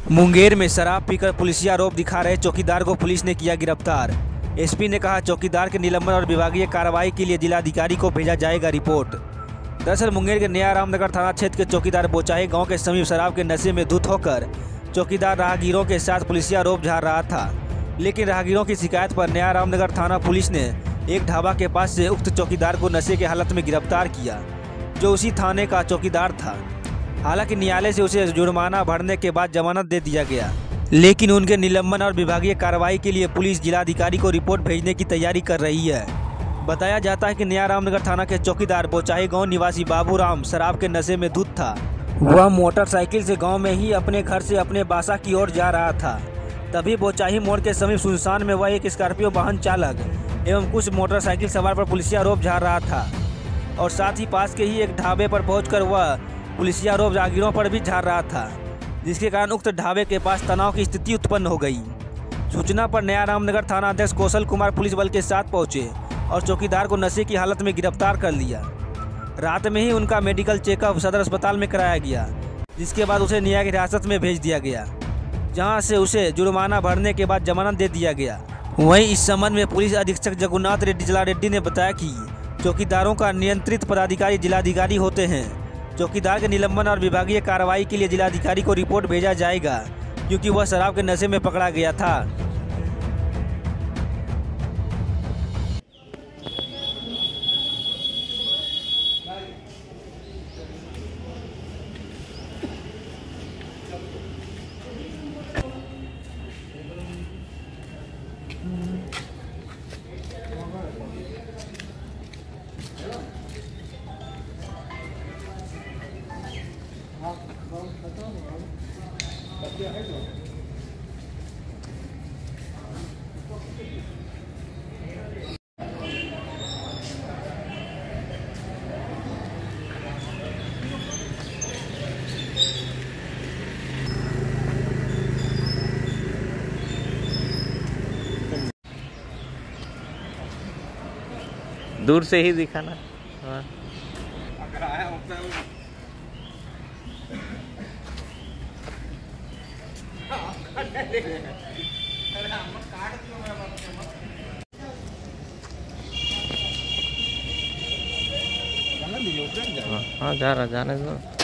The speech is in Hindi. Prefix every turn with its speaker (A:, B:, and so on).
A: मुंगेर में शराब पीकर पुलिसिया आरोप दिखा रहे चौकीदार को पुलिस ने किया गिरफ्तार। एसपी ने कहा चौकीदार के निलंबन और विभागीय कार्रवाई के लिए जिलाधिकारी को भेजा जाएगा रिपोर्ट। दरअसल मुंगेर के नया रामनगर थाना क्षेत्र के चौकीदार बोचाही गांव के समीप शराब के नशे में धुत होकर चौकीदार राहगीरों के साथ पुलिसिया आरोप झाड़ रहा था। लेकिन राहगीरों की शिकायत पर नया रामनगर थाना पुलिस ने एक ढाबा के पास से उक्त चौकीदार को नशे के हालत में गिरफ्तार किया, जो उसी थाने का चौकीदार था। हालांकि न्यायालय से उसे जुर्माना भरने के बाद जमानत दे दिया गया, लेकिन उनके निलंबन और विभागीय कार्रवाई के लिए पुलिस जिलाधिकारी को रिपोर्ट भेजने की तैयारी कर रही है। बताया जाता है कि नया रामनगर थाना के चौकीदार बोचाही गांव निवासी बाबूराम शराब के नशे में धुत था। वह मोटरसाइकिल से गांव में ही अपने घर से अपने बासा की ओर जा रहा था। तभी बोचाही मोड़ के समीप सुनसान में वह एक स्कॉर्पियो वाहन चालक एवं कुछ मोटरसाइकिल सवार पर पुलिसिया आरोप झाड़ रहा था और साथ ही पास के ही एक ढाबे पर पहुंचकर वह पुलिसिया आरोप राहगीरों पर भी झाड़ रहा था, जिसके कारण उक्त ढाबे के पास तनाव की स्थिति उत्पन्न हो गई। सूचना पर नया रामनगर थाना अध्यक्ष कौशल कुमार पुलिस बल के साथ पहुंचे और चौकीदार को नशे की हालत में गिरफ्तार कर लिया। रात में ही उनका मेडिकल चेकअप सदर अस्पताल में कराया गया, जिसके बाद उसे न्यायिक हिरासत में भेज दिया गया, जहां से उसे जुर्माना भरने के बाद जमानत दे दिया गया। वहीं इस संबंध में पुलिस अधीक्षक जगन्नाथ रेड्डी जिलारेड्डी ने बताया कि चौकीदारों का नियंत्रित पदाधिकारी जिलाधिकारी होते हैं। चौकीदार के निलंबन और विभागीय कार्रवाई के लिए जिलाधिकारी को रिपोर्ट भेजा जाएगा, क्योंकि वह शराब के नशे में पकड़ा गया था।
B: दूर से ही दिखाना। हाँ।
C: अगर आया होता है
B: हाँ, जा रहा जाने दो।